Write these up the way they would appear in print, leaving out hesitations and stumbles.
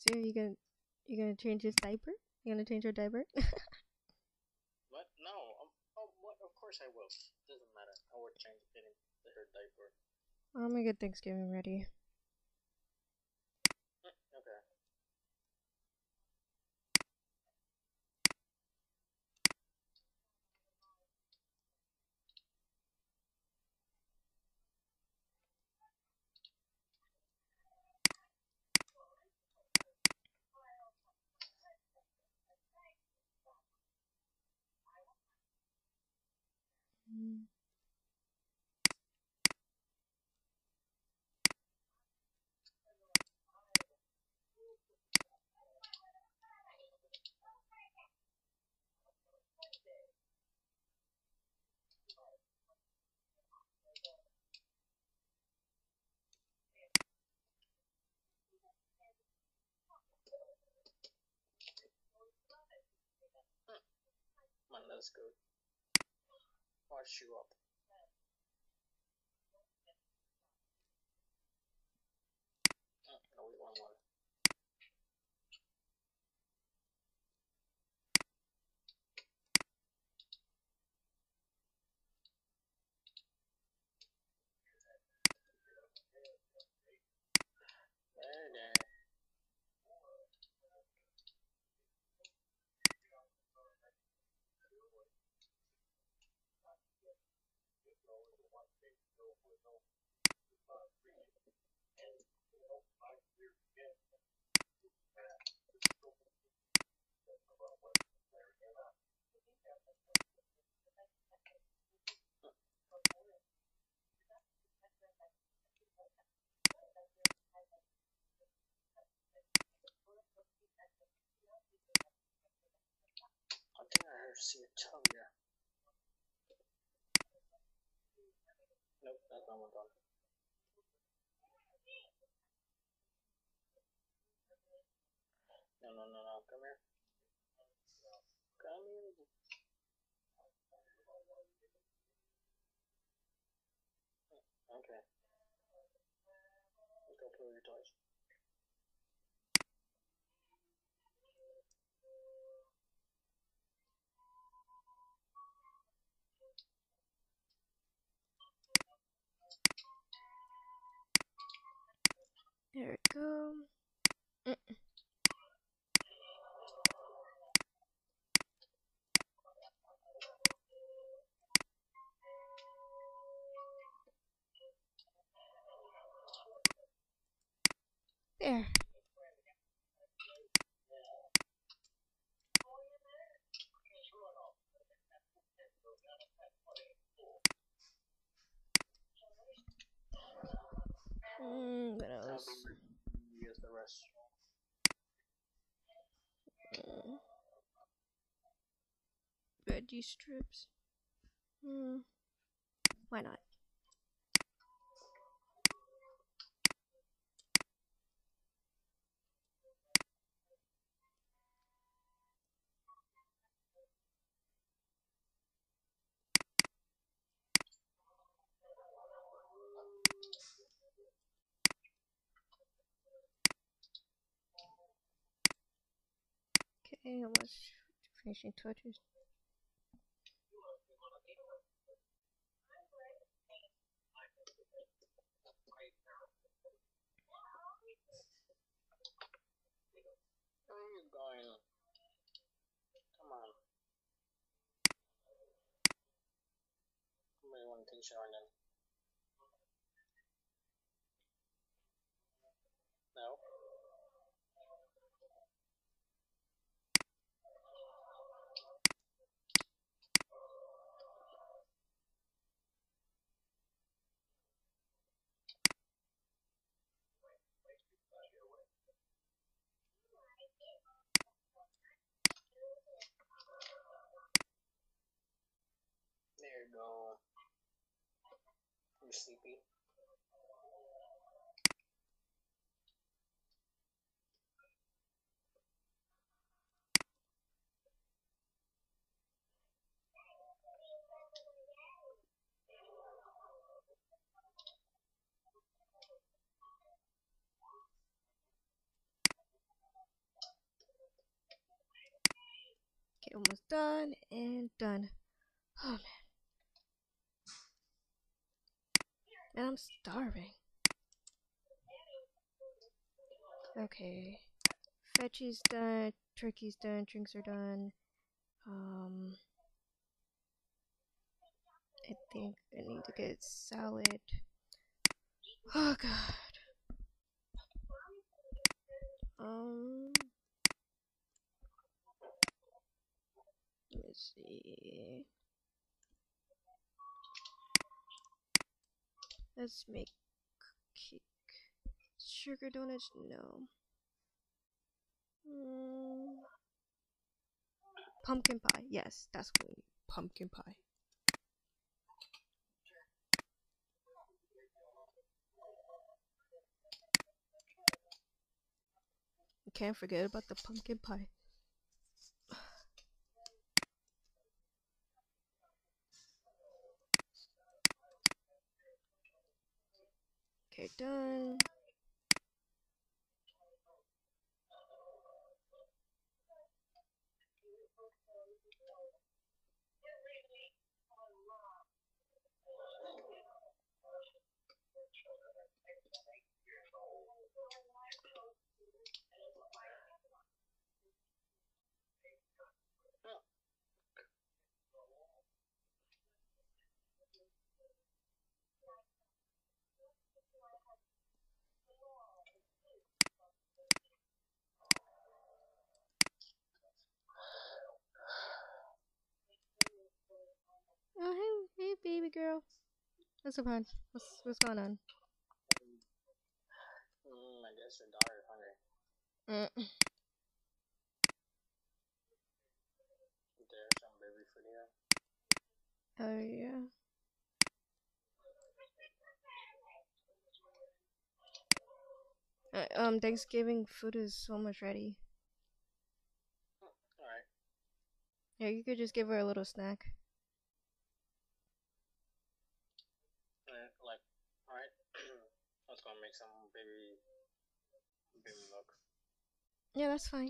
So you gonna change his diaper? You gonna change your diaper? What? No. Oh, what? Of course I will. Doesn't matter. I will change it in her diaper. I'm gonna get Thanksgiving ready. Okay. Mm. Come on, let's go. Wash you up. No, we want more. There, there. I think I heard see a tongue there. Nope, that's not one done. No, no, no, no. Come here. Come here. Okay. Let's go play with your toys. There we go. Mm. There. What else? Use the rest. Mm. Veggie strips. Why not? Okay, almost finishing touches. Where are you going? Come on. Somebody want to take a shower then? No? There you go. You sleepy? almost done and done. Oh man. Man, I'm starving. Okay. Fetchy's done, turkey's done, drinks are done. I think I need to get salad. Oh god. Let me see. Let's make cake. Sugar donuts? No. Pumpkin pie. Yes, that's what we need. Pumpkin pie. You can't forget about the pumpkin pie. Okay, done. Oh, hey, baby girl. What's up, hon? What's going on? I guess your daughter is hungry. There's some baby food here. Oh yeah. Thanksgiving food is almost ready. Alright. Yeah, you could just give her a little snack. Like, alright. I was gonna make some baby milk. Yeah, that's fine.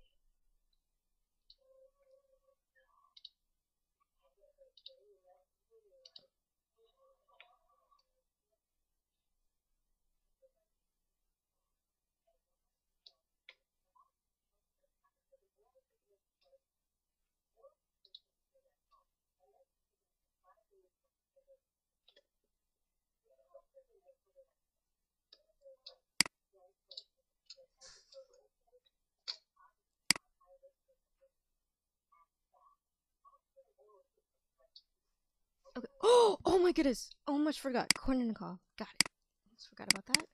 Okay. Oh my goodness. Almost forgot. Corn on the cob. Got it. Almost forgot about that.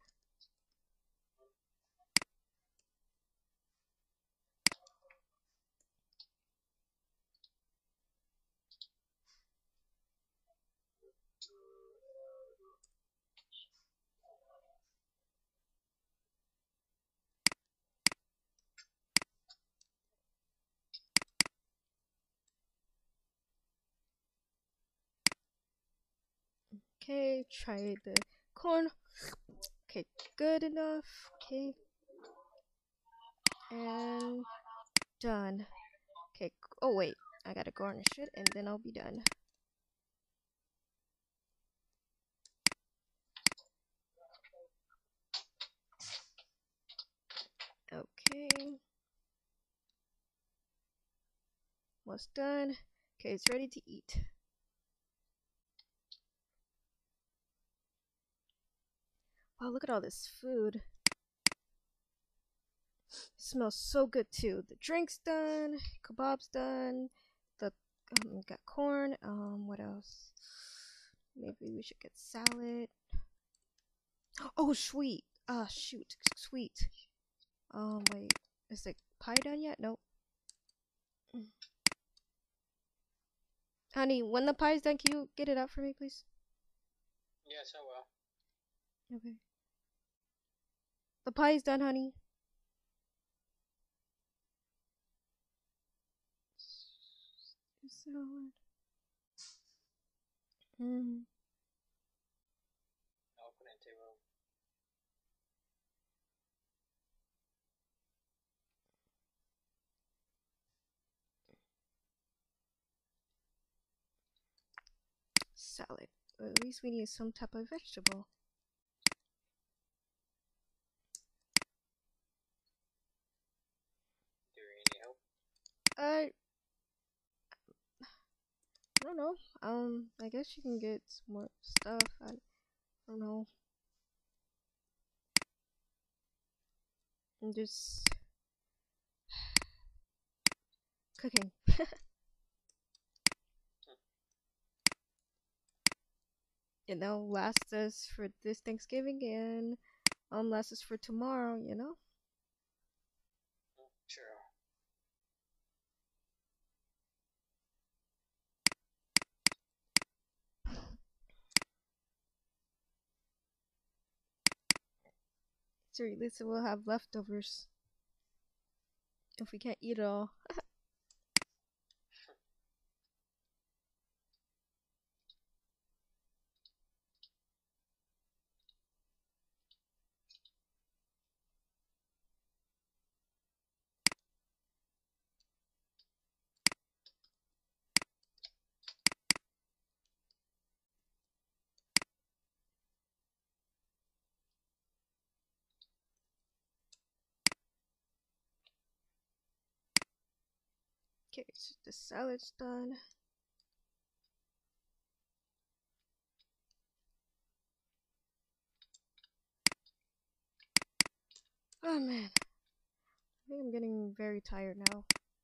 Okay, try the corn. Okay, good enough. Okay. And done. Okay, oh wait. I gotta garnish it and then I'll be done. Okay. What's done? Okay, it's ready to eat. Wow, look at all this food. It smells so good too. The drink's done, kebab's done, the got corn. What else? Maybe we should get salad. Oh, sweet. Ah, shoot, sweet. Wait, is the pie done yet? Nope. Honey, when the pie's done, can you get it out for me, please? Yes, I will. Okay. The pie's done, honey. Salad. I'll put it in table. salad. At least we need some type of vegetable. Do you need help? I don't know. I guess you can get some more stuff. I don't know. I'm just cooking. And that'll last us for this Thanksgiving and last us for tomorrow, you know? Sure. So at least we'll have leftovers if we can't eat it all. Okay, so the salad's done. Oh man, I think I'm getting very tired now.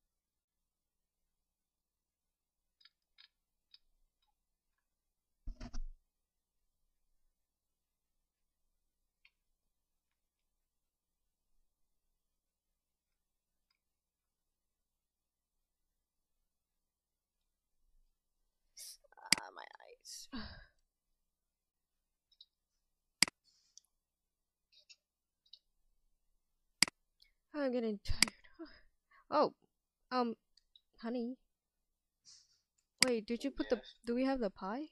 Ah, my eyes. I'm getting tired. Oh, honey. Wait, did you put the? Yes. Do we have the pie?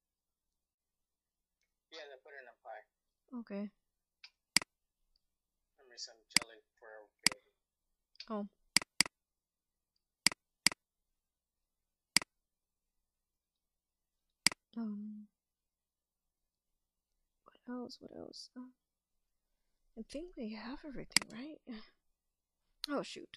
Yeah, they put it in a pie. Okay. Give me some jelly for our baby. Oh. What else? What else? I think we have everything, right? Oh shoot.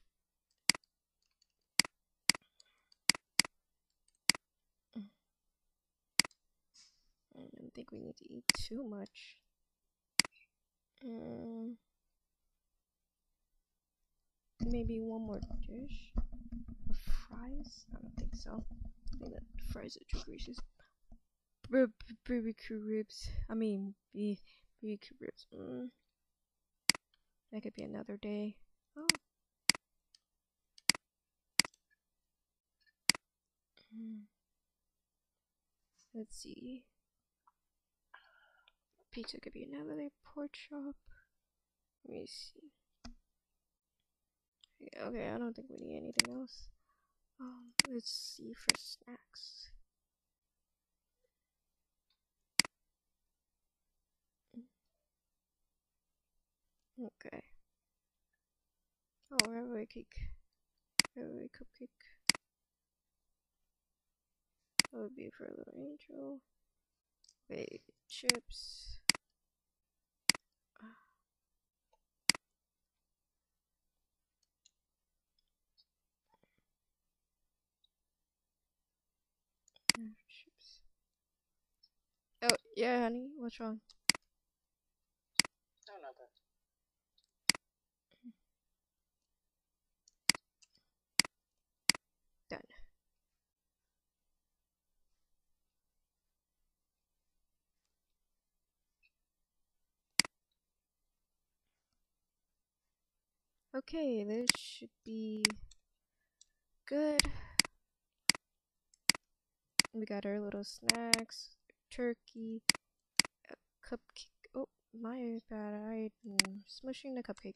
I don't think we need to eat too much. Maybe one more dish of fries? I don't think so. I think that fries are too greasy. BBQ ribs. I mean, BBQ ribs. That could be another day. Oh. Let's see. Pizza could be another day. Pork chop. Let me see. Okay, I don't think we need anything else. Let's see for snacks. Okay. Oh, railway cake. Railway cupcake. That would be for a little angel. Wait, chips. Chips. Oh, yeah, honey. What's wrong? No, nothing. Done. Okay, this should be good. We got our little snacks, turkey, a cupcake. Oh, my bad. I'm smushing the cupcake.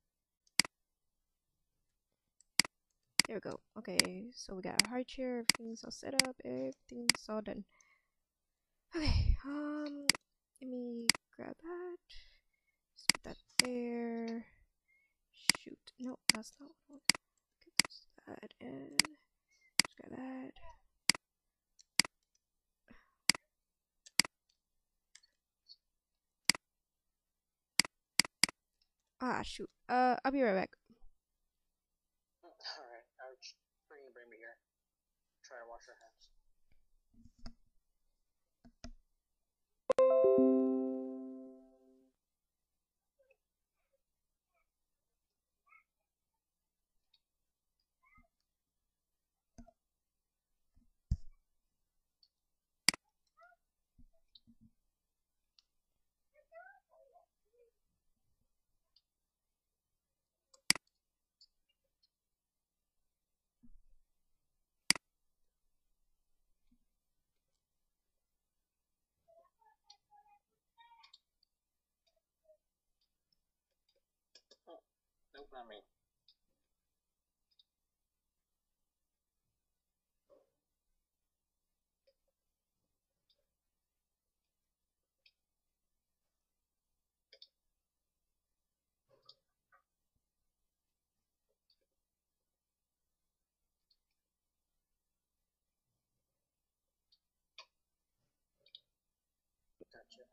There we go. Okay, so we got our high chair. Everything's all set up. Everything's all done. Okay, let me grab that. Just put that there. Shoot. No, that's not what I want. Get that and just grab that. Ah, shoot. I'll be right back. Alright, I'll bring me here. Try to wash your hands. Oh, nope, not me. Gotcha.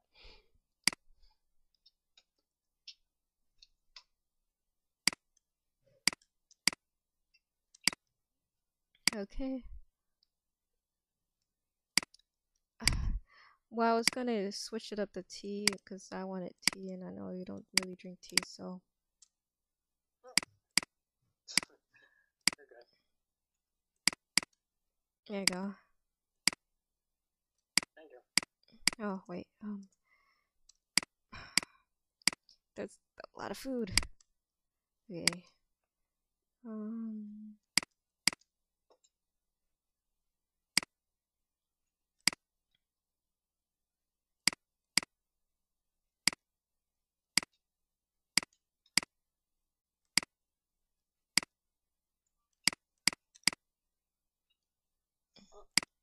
Okay. Well, I was gonna switch it up to tea because I wanted tea, and I know you don't really drink tea, so Oh, you're good. there you go. Thank you. Oh wait, that's a lot of food. Okay. Um. Oh,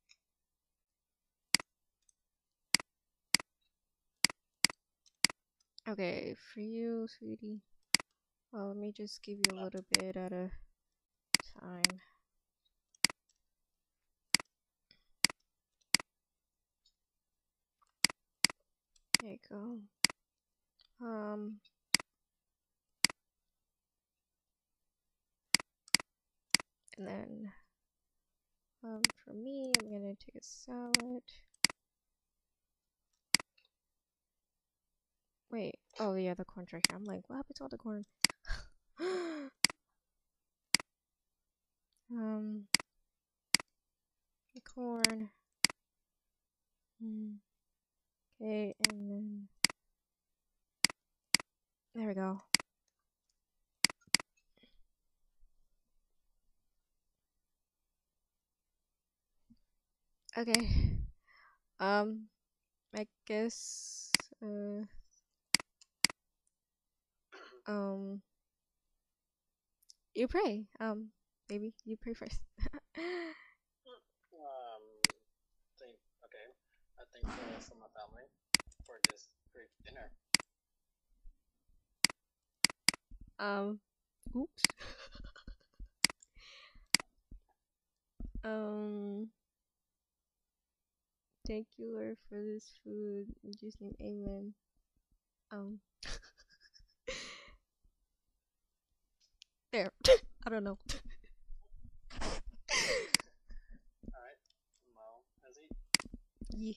Okay, for you, sweetie. Well, let me just give you a no. little bit at a time. There you go. Um. And then, for me, I'm gonna take a salad. Wait. Oh yeah, the corn's right here. I'm like, what happened to all the corn? um. The corn. Okay, and then there we go. Okay. Um, I guess um you pray. Baby, you pray first. Thank. Okay. I thank for my family for this great dinner. um oops. Um Thank you, Lord, for this food. In Jesus' name, amen. Um there. I don't know. Alright. Well, has he? Yeah.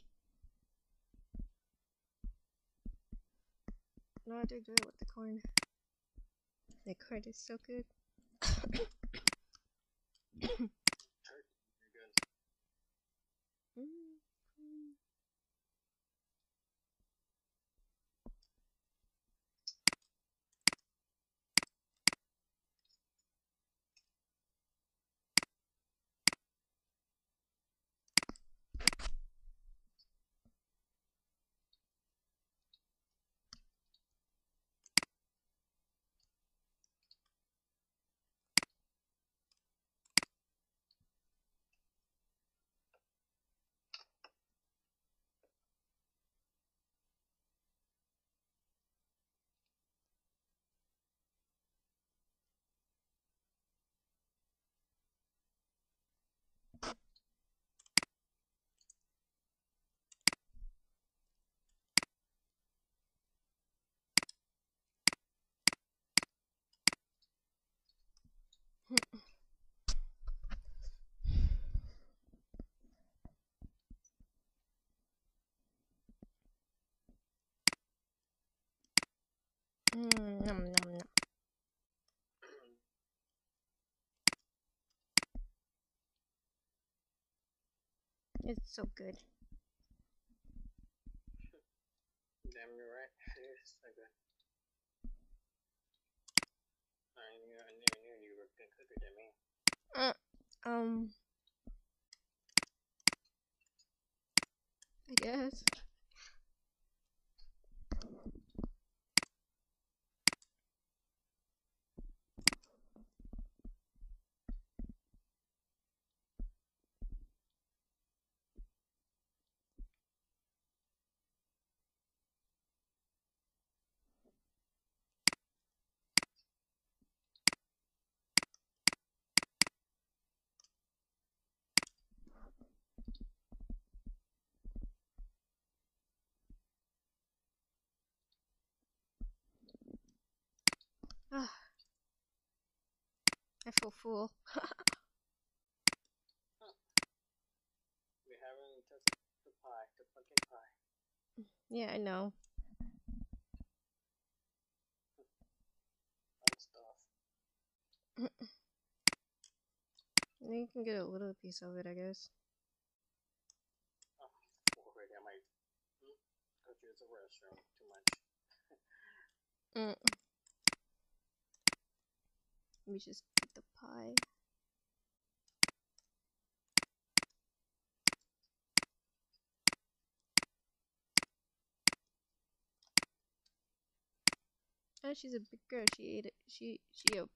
No, I did good with the corn. The corn is so good. Turkey. You're good. Mm. It's so good. Damn, you're right. It's so good. I knew you were a good cooker than me. Uh, I guess. Ah, I feel full. Huh. We haven't touched the pie, the pumpkin pie. Yeah, I know. Fun stuff. You can get a little piece of it, I guess. Oh, already I might go to the restroom too much. Mm. Let me just eat the pie. And she's a big girl. She ate it. She ate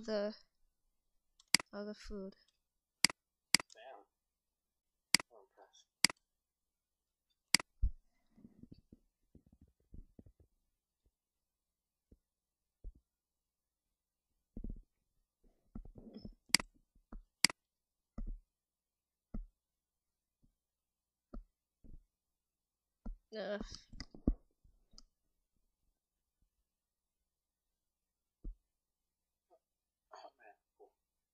all the food. Damn. I'm impressed. Ugh. Oh man, cool.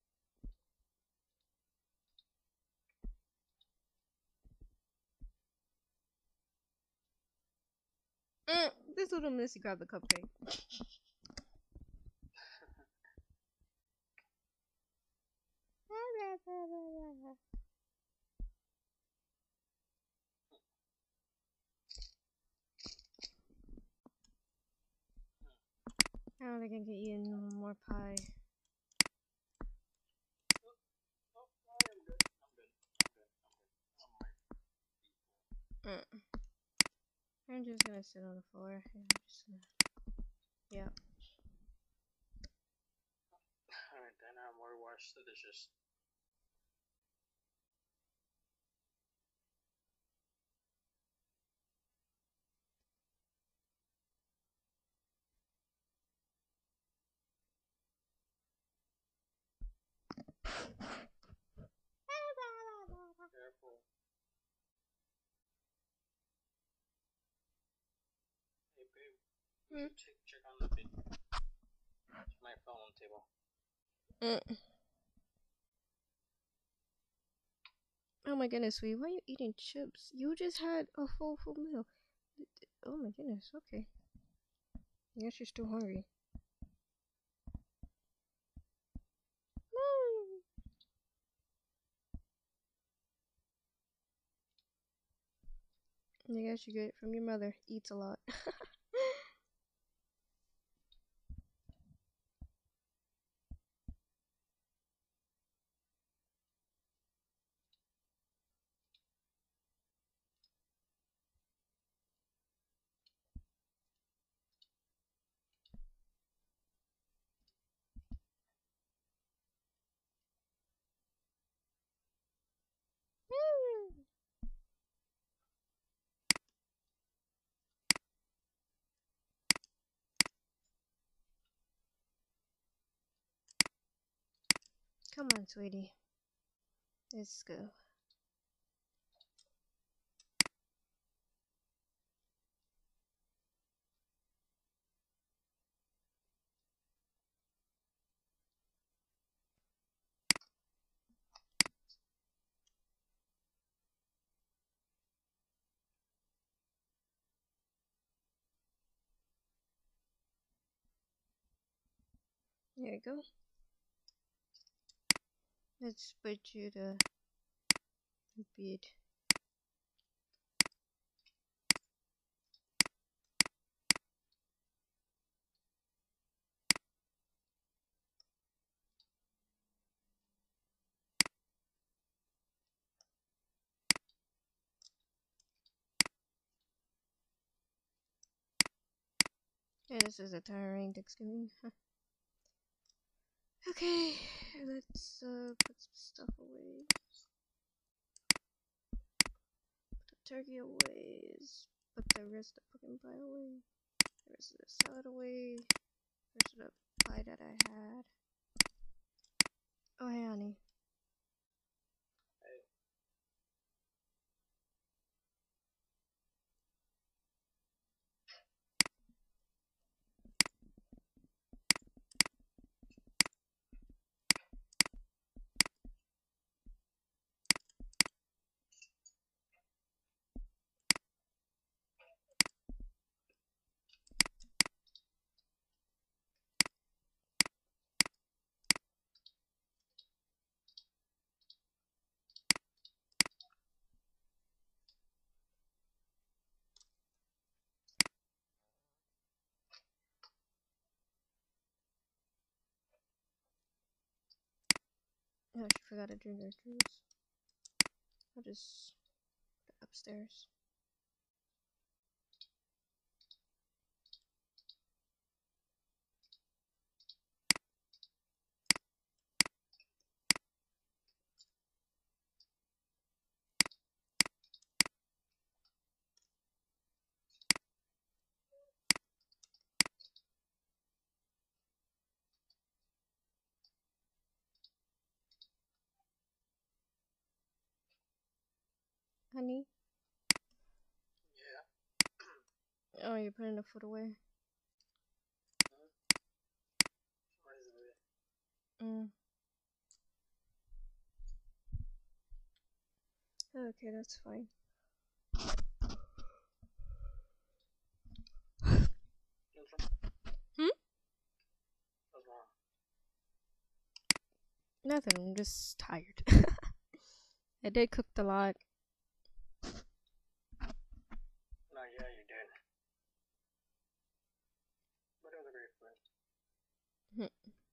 This little missy grabbed the cupcake. I don't think I can get you more pie. Oh, I am good. I'm good. I'm good. I'm good. I'm just gonna sit on the floor. Yeah, I'm just gonna. Yeah. Alright, then I'm gonna wash the dishes. Careful. Hey, babe. You should check on the bed. My phone on the table. Oh my goodness, sweetie, why are you eating chips? You just had a full meal. Oh my goodness, okay. I guess you're still hungry. I guess you get it from your mother. Eats a lot. Come on, sweetie. Let's go. There you go. Let's put you to bed. Yeah, this is a tiring Thanksgiving. Okay, let's put some stuff away. Put the turkey away. Put the rest of the pumpkin pie away. The rest of the salad away. The rest of the pie that I had. Oh, hey, honey. Hey. Oh, she forgot to drink her juice. I'll just put it upstairs. Honey? Yeah. Oh, you're putting the food away? What is it? Okay, that's fine. Hmm? What's wrong? Nothing, I'm just tired. I did cook a lot. No, yeah, you did. What other great food?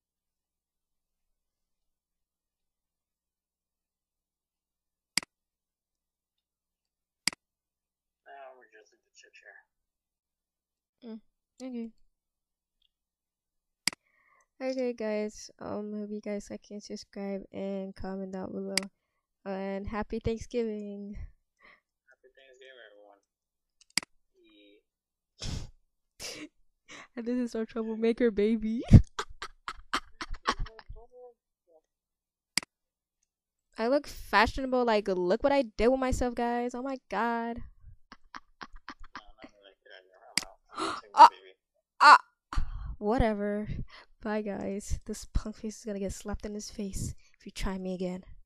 We're just in the chit chair. Okay. Okay, guys. Hope you guys like and subscribe and comment down below. And happy Thanksgiving. Happy Thanksgiving, everyone. Yeah. And this is our troublemaker baby. I look fashionable. Like, look what I did with myself, guys. Oh my god. No, not really. Get out of here. I'm out. I'm baby. Whatever. Bye, guys. This punk face is gonna get slapped in his face if you try me again.